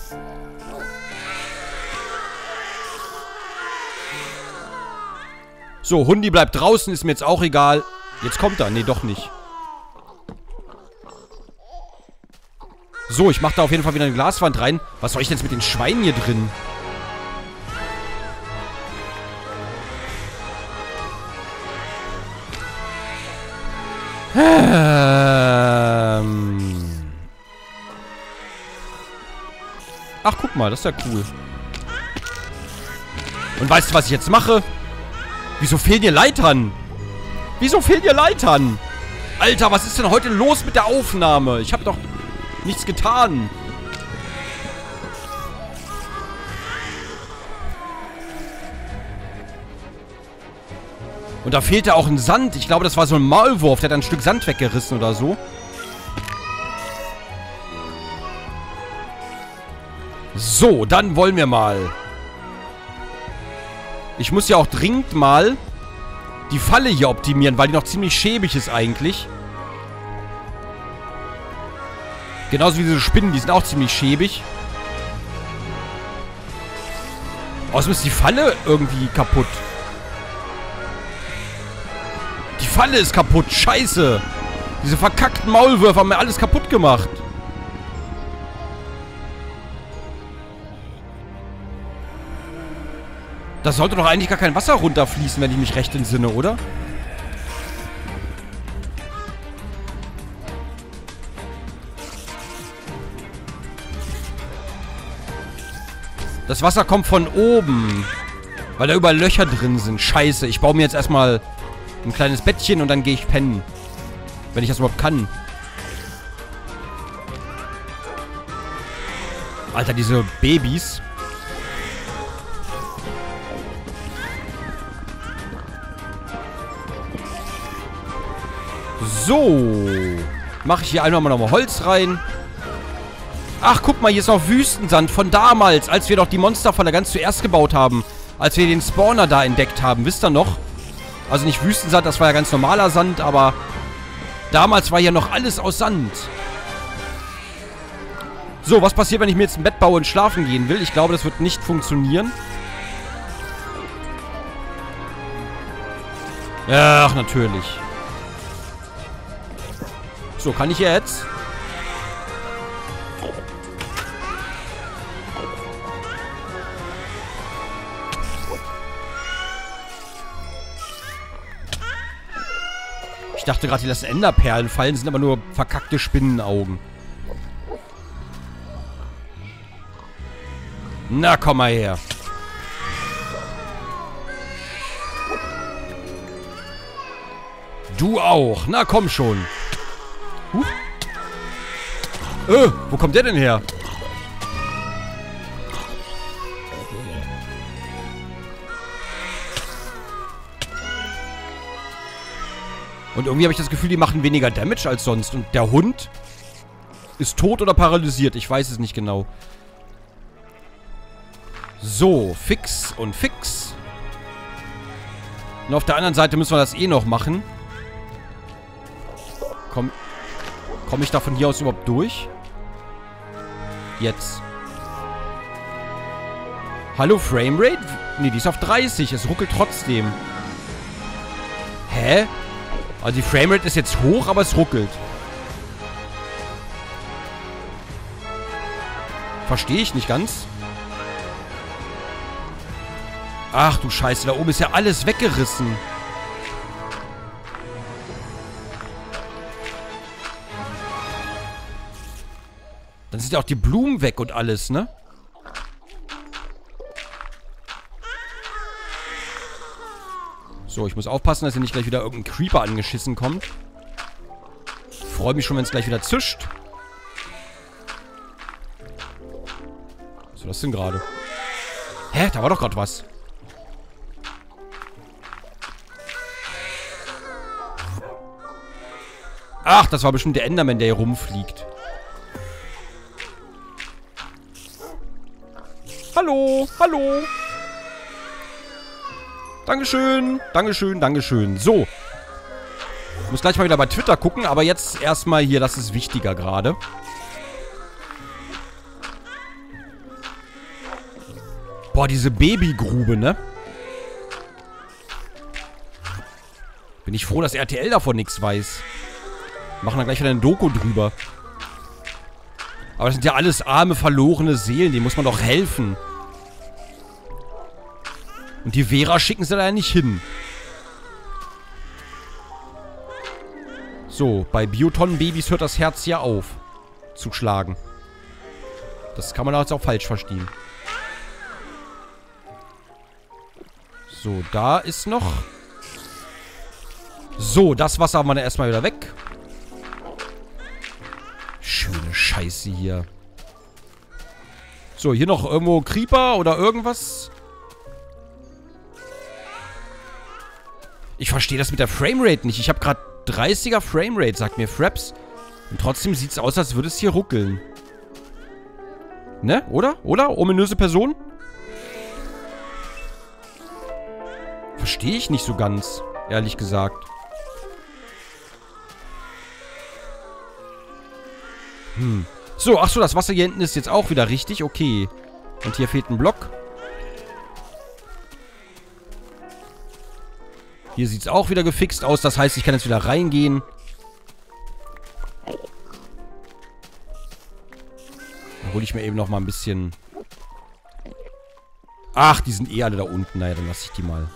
So, Hundi bleibt draußen, ist mir jetzt auch egal. Jetzt kommt er. Nee, doch nicht. So, ich mache da auf jeden Fall wieder eine Glaswand rein. Was soll ich denn jetzt mit den Schweinen hier drin? Ach, guck mal, das ist ja cool. Und weißt du, was ich jetzt mache? Wieso fehlen hier Leitern? Wieso fehlen hier Leitern? Alter, was ist denn heute los mit der Aufnahme? Ich habe doch nichts getan. Und da fehlte auch ein Sand. Ich glaube, das war so ein Maulwurf. Der hat ein Stück Sand weggerissen oder so. So, dann wollen wir mal. Ich muss ja auch dringend mal die Falle hier optimieren, weil die noch ziemlich schäbig ist eigentlich. Genauso wie diese Spinnen, die sind auch ziemlich schäbig. Außerdem ist die Falle irgendwie kaputt. Die Falle ist kaputt, scheiße. Diese verkackten Maulwürfe haben mir alles kaputt gemacht. Da sollte doch eigentlich gar kein Wasser runterfließen, wenn ich mich recht entsinne, oder? Das Wasser kommt von oben. Weil da überall Löcher drin sind. Scheiße, ich baue mir jetzt erstmal ein kleines Bettchen und dann gehe ich pennen. Wenn ich das überhaupt kann. Alter, diese Babys. So. Mache ich hier einfach mal nochmal Holz rein. Ach, guck mal, hier ist noch Wüstensand von damals, als wir doch die Monsterfalle ganz zuerst gebaut haben. Als wir den Spawner da entdeckt haben. Wisst ihr noch? Also nicht Wüstensand, das war ja ganz normaler Sand, aber damals war ja noch alles aus Sand. So, was passiert, wenn ich mir jetzt ein Bett baue und schlafen gehen will? Ich glaube, das wird nicht funktionieren. Ach, natürlich. So, kann ich jetzt? Ich dachte gerade, die lassen Enderperlen fallen, sind aber nur verkackte Spinnenaugen. Na, komm mal her. Du auch. Na, komm schon. Wo kommt der denn her? Und irgendwie habe ich das Gefühl, die machen weniger Damage als sonst. Und der Hund ist tot oder paralysiert. Ich weiß es nicht genau. So, fix und fix. Und auf der anderen Seite müssen wir das eh noch machen. Komme ich da von hier aus überhaupt durch? Jetzt. Hallo, Framerate? Ne, die ist auf 30. Es ruckelt trotzdem. Hä? Also die Framerate ist jetzt hoch, aber es ruckelt. Verstehe ich nicht ganz. Ach du Scheiße, da oben ist ja alles weggerissen. Dann sind ja auch die Blumen weg und alles, ne? So, ich muss aufpassen, dass hier nicht gleich wieder irgendein Creeper angeschissen kommt. Ich freue mich schon, wenn es gleich wieder zischt. Was ist das denn gerade? Hä? Da war doch gerade was. Ach, das war bestimmt der Enderman, der hier rumfliegt. Hallo, hallo. Dankeschön, Dankeschön, Dankeschön. So. Ich muss gleich mal wieder bei Twitter gucken, aber jetzt erstmal hier, das ist wichtiger gerade. Boah, diese Babygrube, ne? Bin ich froh, dass RTL davon nichts weiß. Machen dann gleich wieder eine Doku drüber. Aber das sind ja alles arme, verlorene Seelen. Denen muss man doch helfen. Und die Vera schicken sie da ja nicht hin. So, bei Bioton-Babys hört das Herz ja auf zu schlagen. Das kann man jetzt auch falsch verstehen. So, da ist noch... So, das Wasser haben wir dann erstmal wieder weg. Schöne Scheiße hier. So, hier noch irgendwo Creeper oder irgendwas. Ich verstehe das mit der Framerate nicht. Ich habe gerade 30er Framerate, sagt mir Fraps. Und trotzdem sieht es aus, als würde es hier ruckeln. Ne? Oder? Oder? Ominöse Person? Verstehe ich nicht so ganz, ehrlich gesagt. So, achso, das Wasser hier hinten ist jetzt auch wieder richtig. Okay. Und hier fehlt ein Block. Hier sieht es auch wieder gefixt aus. Das heißt, ich kann jetzt wieder reingehen. Dann hole ich mir eben noch mal ein bisschen... Ach, die sind eh alle da unten. Naja, dann lasse ich die mal.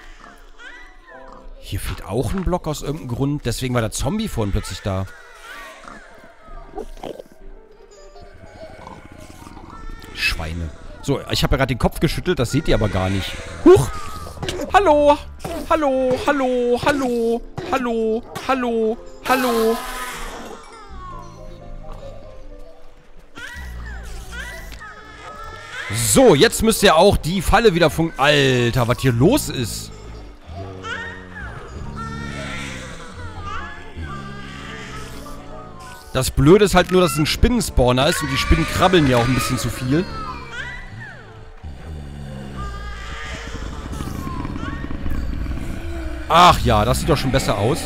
Hier fehlt auch ein Block aus irgendeinem Grund. Deswegen war der Zombie vorhin plötzlich da. Schweine. So, ich habe ja gerade den Kopf geschüttelt. Das seht ihr aber gar nicht. Huch! Hallo! Hallo! Hallo! Hallo! Hallo! Hallo! Hallo! So, jetzt müsste ja auch die Falle wieder funktionieren. Alter, was hier los ist. Das Blöde ist halt nur, dass es ein Spinnenspawner ist und die Spinnen krabbeln ja auch ein bisschen zu viel. Ach ja, das sieht doch schon besser aus.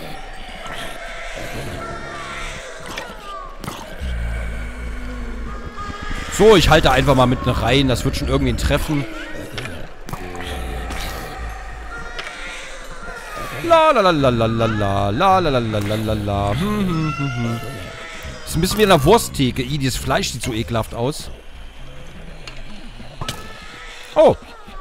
So, ich halte einfach mal mitten rein. Das wird schon irgendwen treffen. La la la la la la la la la la la la la. Ist ein bisschen wie in einer Wursttheke. Ih, dieses Fleisch sieht so ekelhaft aus. Oh.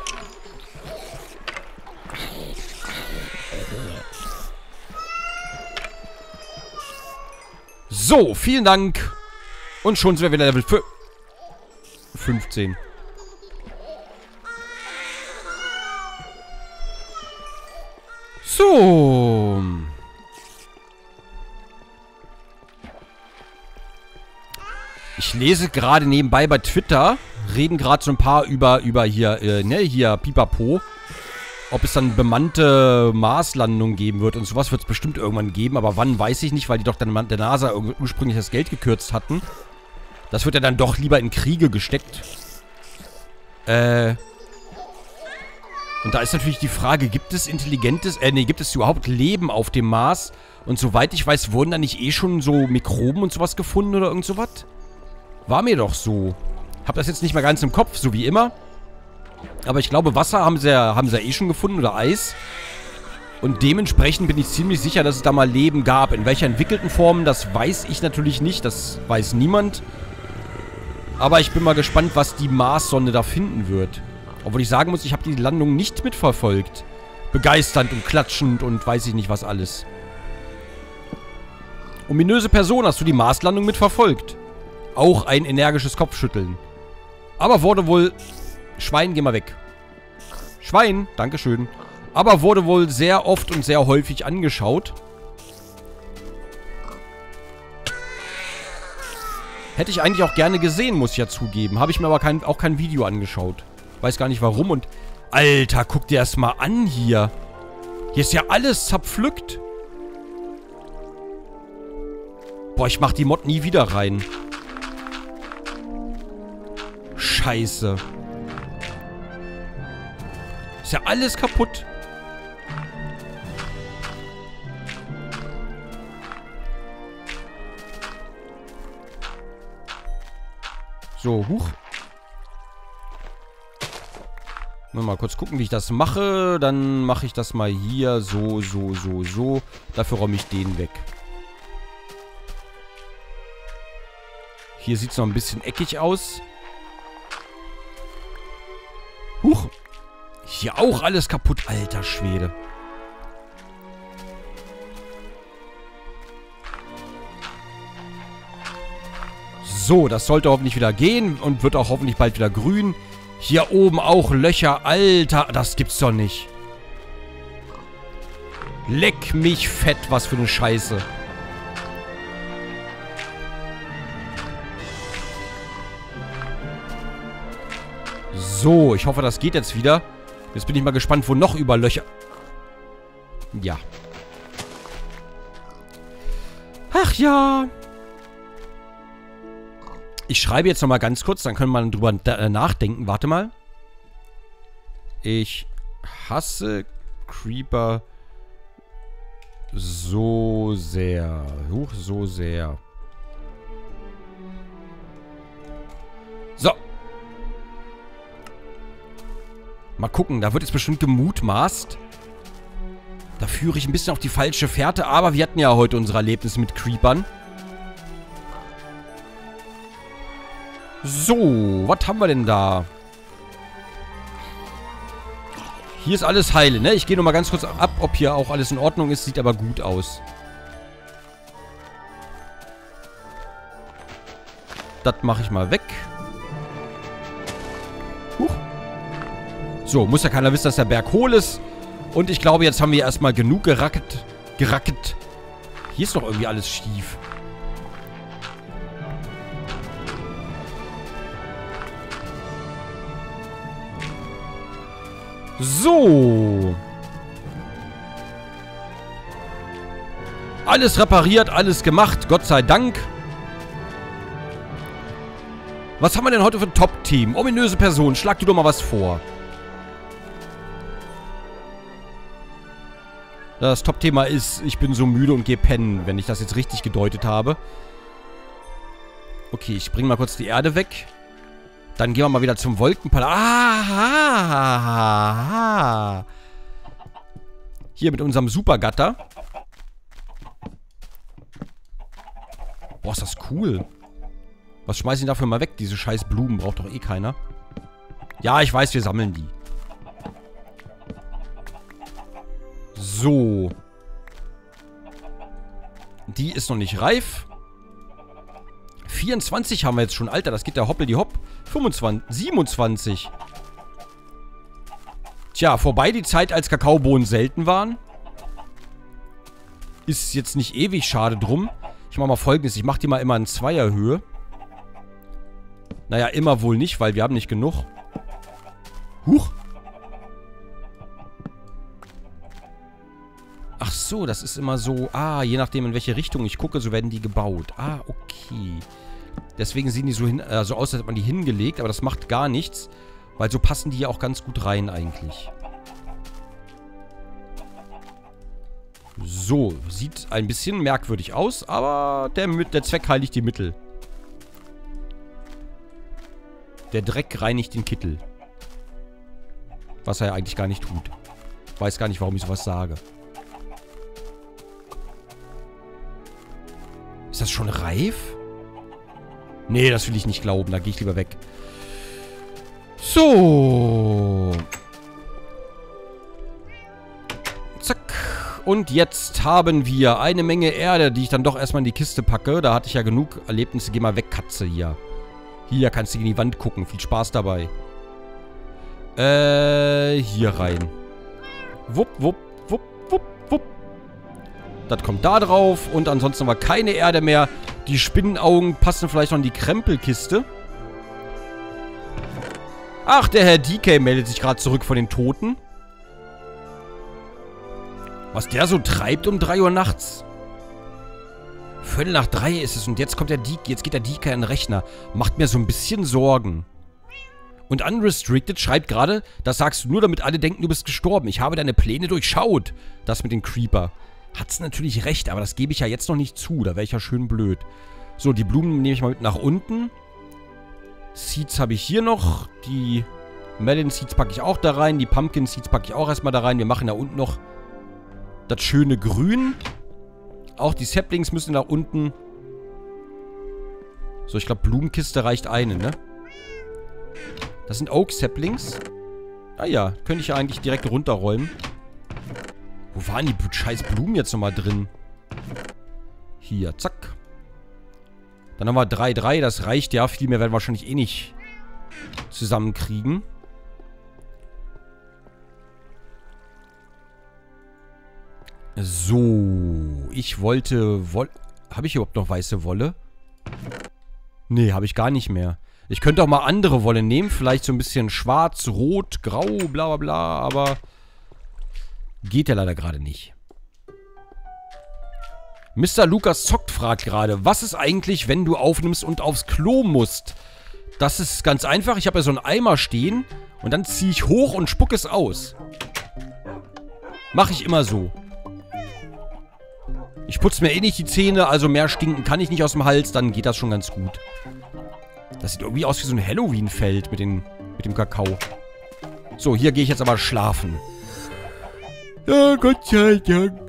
So, vielen Dank. Und schon sind wir wieder Level 15. So. Ich lese gerade nebenbei bei Twitter, reden gerade so ein paar über hier, hier, Pipapo. Ob es dann bemannte Marslandungen geben wird und sowas wird es bestimmt irgendwann geben. Aber wann, weiß ich nicht, weil die doch dann der NASA ursprünglich das Geld gekürzt hatten. Das wird ja dann doch lieber in Kriege gesteckt. Und da ist natürlich die Frage, gibt es intelligentes, gibt es überhaupt Leben auf dem Mars? Und soweit ich weiß, wurden da nicht eh schon so Mikroben und sowas gefunden oder irgend sowas? War mir doch so. Hab das jetzt nicht mehr ganz im Kopf, so wie immer. Aber ich glaube, Wasser haben sie ja eh schon gefunden oder Eis. Und dementsprechend bin ich ziemlich sicher, dass es da mal Leben gab. In welcher entwickelten Form, das weiß ich natürlich nicht. Das weiß niemand. Aber ich bin mal gespannt, was die Marssonde da finden wird. Obwohl ich sagen muss, ich habe die Landung nicht mitverfolgt. Begeisternd und klatschend und weiß ich nicht was alles. Ominöse Person, hast du die Marslandung mitverfolgt? Auch ein energisches Kopfschütteln. Aber wurde wohl... Schwein, geh mal weg. Schwein, dankeschön. Aber wurde wohl sehr oft und sehr häufig angeschaut. Hätte ich eigentlich auch gerne gesehen, muss ich ja zugeben. Habe ich mir aber auch kein Video angeschaut. Weiß gar nicht warum und... Alter, guck dir das mal an hier. Hier ist ja alles zerpflückt. Boah, ich mach die Mod nie wieder rein. Scheiße. Ist ja alles kaputt. So, huch. Mal kurz gucken, wie ich das mache. Dann mache ich das mal hier so. Dafür räume ich den weg. Hier sieht es noch ein bisschen eckig aus. Huch. Hier auch alles kaputt. Alter Schwede. So, das sollte hoffentlich wieder gehen und wird auch hoffentlich bald wieder grün. Hier oben auch Löcher. Alter, das gibt's doch nicht. Leck mich fett, was für eine Scheiße. So, ich hoffe, das geht jetzt wieder. Jetzt bin ich mal gespannt, wo noch über Löcher... Ja. Ach ja. Ich schreibe jetzt nochmal ganz kurz, dann können wir drüber nachdenken. Warte mal. Ich hasse Creeper so sehr. Huch, so sehr. So. Mal gucken, da wird jetzt bestimmt gemutmaßt. Da führe ich ein bisschen auf die falsche Fährte, aber wir hatten ja heute unsere Erlebnisse mit Creepern. So, was haben wir denn da? Hier ist alles heile, ne? Ich gehe nochmal ganz kurz ab, ob hier auch alles in Ordnung ist. Sieht aber gut aus. Das mache ich mal weg. Huch. So, muss ja keiner wissen, dass der Berg hohl ist. Und ich glaube, jetzt haben wir erstmal genug geracket. Hier ist doch irgendwie alles schief. So. Alles repariert, alles gemacht. Gott sei Dank. Was haben wir denn heute für ein Top-Team? Ominöse Person, schlag du doch mal was vor. Das Top-Thema ist, ich bin so müde und gehe pennen, wenn ich das jetzt richtig gedeutet habe. Okay, ich bringe mal kurz die Erde weg. Dann gehen wir mal wieder zum Wolkenpalast. Ah! Hier mit unserem Supergatter. Boah, ist das cool. Was schmeißen die dafür mal weg? Diese scheiß Blumen braucht doch eh keiner. Ja, ich weiß, wir sammeln die. So. Die ist noch nicht reif. 24 haben wir jetzt schon. Alter, das geht ja hoppel die hopp. 25, 27. Tja, vorbei die Zeit, als Kakaobohnen selten waren. Ist jetzt nicht ewig schade drum. Ich mache mal Folgendes. Ich mache die mal immer in Zweierhöhe. Naja, immer wohl nicht, weil wir haben nicht genug. Huch. Ach so, das ist immer so... Ah, je nachdem, in welche Richtung ich gucke, so werden die gebaut. Ah, okay. Deswegen sehen die so, so aus, als hätte man die hingelegt, aber das macht gar nichts. Weil so passen die ja auch ganz gut rein eigentlich. So, sieht ein bisschen merkwürdig aus, aber der Zweck heiligt die Mittel. Der Dreck reinigt den Kittel. Was er ja eigentlich gar nicht tut. Weiß gar nicht, warum ich sowas sage. Ist das schon reif? Nee, das will ich nicht glauben. Da gehe ich lieber weg. So. Zack. Und jetzt haben wir eine Menge Erde, die ich dann doch erstmal in die Kiste packe. Da hatte ich ja genug Erlebnisse. Geh mal weg, Katze, hier. Hier kannst du in die Wand gucken. Viel Spaß dabei. Hier rein. Wupp, wupp, wupp, wupp, wupp. Das kommt da drauf. Und ansonsten haben wir keine Erde mehr. Die Spinnenaugen passen vielleicht noch in die Krempelkiste. Ach, der Herr DK meldet sich gerade zurück von den Toten. Was der so treibt um 3 Uhr nachts. Viertel nach 3 ist es und jetzt kommt der DK, jetzt geht der DK in den Rechner. Macht mir so ein bisschen Sorgen. Und Unrestricted schreibt gerade, das sagst du nur, damit alle denken, du bist gestorben. Ich habe deine Pläne durchschaut. Das mit den Creeper. Hat's natürlich recht, aber das gebe ich ja jetzt noch nicht zu. Da wäre ich ja schön blöd. So, die Blumen nehme ich mal mit nach unten. Seeds habe ich hier noch. Die Melon Seeds packe ich auch da rein. Die Pumpkin Seeds packe ich auch erstmal da rein. Wir machen da unten noch das schöne Grün. Auch die Saplings müssen nach unten. So, ich glaube, Blumenkiste reicht eine, ne? Das sind Oak Saplings. Ah ja, könnte ich ja eigentlich direkt runterräumen. Wo waren die scheiß Blumen jetzt nochmal drin? Hier, zack. Dann haben wir 3, das reicht ja. Viel mehr werden wir wahrscheinlich eh nicht zusammenkriegen. So, ich wollte Wolle. Habe ich überhaupt noch weiße Wolle? Nee, habe ich gar nicht mehr. Ich könnte auch mal andere Wolle nehmen. Vielleicht so ein bisschen schwarz, rot, grau, bla bla bla. Aber geht ja leider gerade nicht. Mr. Lukas zockt fragt gerade, was ist eigentlich, wenn du aufnimmst und aufs Klo musst? Das ist ganz einfach. Ich habe ja so einen Eimer stehen und dann ziehe ich hoch und spucke es aus. Mache ich immer so. Ich putze mir eh nicht die Zähne, also mehr stinken kann ich nicht aus dem Hals, dann geht das schon ganz gut. Das sieht irgendwie aus wie so ein Halloween-Feld mit dem Kakao. So, hier gehe ich jetzt aber schlafen. Ja, Gott sei Dank.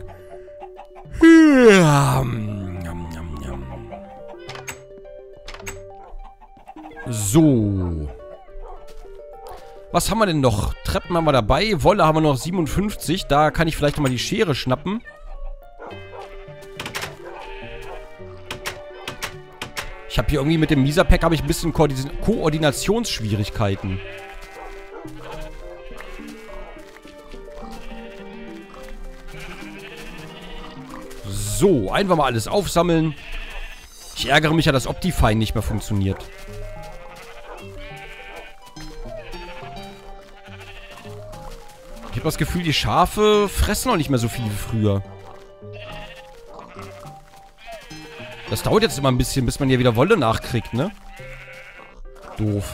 So. Was haben wir denn noch? Treppen haben wir dabei. Wolle haben wir noch 57. Da kann ich vielleicht nochmal die Schere schnappen. Ich habe hier irgendwie mit dem Misa-Pack habe ich ein bisschen Koordinationsschwierigkeiten. So, einfach mal alles aufsammeln. Ich ärgere mich ja, dass Optifine nicht mehr funktioniert. Ich habe das Gefühl, die Schafe fressen noch nicht mehr so viel wie früher. Das dauert jetzt immer ein bisschen, bis man hier wieder Wolle nachkriegt, ne? Doof.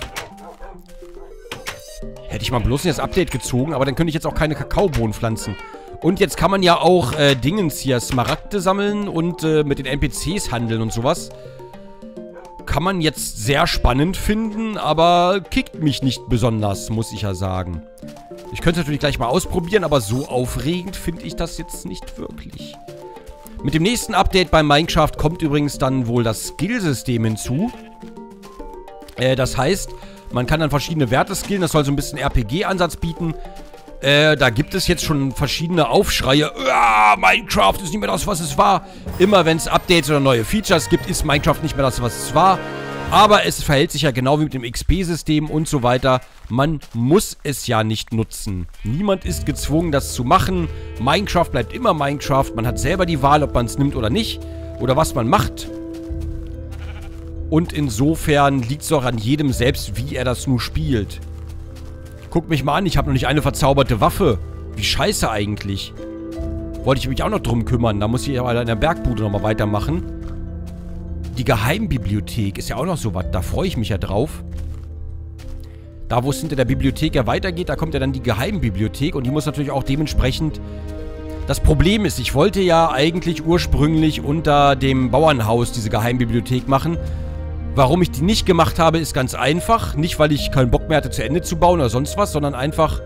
Hätte ich mal bloß nicht das Update gezogen, aber dann könnte ich jetzt auch keine Kakaobohnen pflanzen. Und jetzt kann man ja auch Dingens hier, Smaragde sammeln und mit den NPCs handeln und sowas. Kann man jetzt sehr spannend finden, aber kickt mich nicht besonders, muss ich ja sagen. Ich könnte es natürlich gleich mal ausprobieren, aber so aufregend finde ich das jetzt nicht wirklich. Mit dem nächsten Update bei Minecraft kommt übrigens dann wohl das Skillsystem hinzu. Das heißt, man kann dann verschiedene Werte skillen. Das soll so ein bisschen RPG-Ansatz bieten. Da gibt es jetzt schon verschiedene Aufschreie. Minecraft ist nicht mehr das, was es war. Immer wenn es Updates oder neue Features gibt, ist Minecraft nicht mehr das, was es war. Aber es verhält sich ja genau wie mit dem XP-System und so weiter. Man muss es ja nicht nutzen. Niemand ist gezwungen, das zu machen. Minecraft bleibt immer Minecraft. Man hat selber die Wahl, ob man es nimmt oder nicht. Oder was man macht. Und insofern liegt es auch an jedem selbst, wie er das nur spielt. Guckt mich mal an, ich habe noch nicht eine verzauberte Waffe. Wie scheiße eigentlich. Wollte ich mich auch noch drum kümmern. Da muss ich aber in der Bergbude nochmal weitermachen. Die Geheimbibliothek ist ja auch noch so was. Da freue ich mich ja drauf. Da, wo es hinter der Bibliothek ja weitergeht, da kommt ja dann die Geheimbibliothek. Und die muss natürlich auch dementsprechend... Das Problem ist, ich wollte ja eigentlich ursprünglich unter dem Bauernhaus diese Geheimbibliothek machen. Warum ich die nicht gemacht habe, ist ganz einfach. Nicht, weil ich keinen Bock mehr hatte, zu Ende zu bauen oder sonst was, sondern einfach,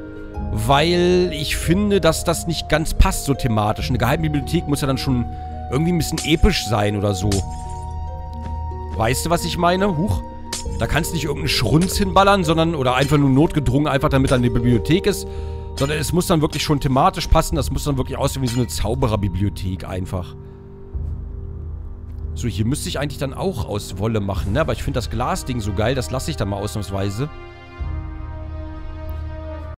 weil ich finde, dass das nicht ganz passt, so thematisch. Eine Geheimbibliothek muss ja dann schon irgendwie ein bisschen episch sein oder so. Weißt du, was ich meine? Huch. Da kannst du nicht irgendeinen Schrunz hinballern, sondern, oder einfach nur notgedrungen, einfach damit dann eine Bibliothek ist. Sondern es muss dann wirklich schon thematisch passen. Das muss dann wirklich aussehen wie so eine Zaubererbibliothek einfach. So, hier müsste ich eigentlich dann auch aus Wolle machen, ne? Aber ich finde das Glasding so geil, das lasse ich dann mal ausnahmsweise.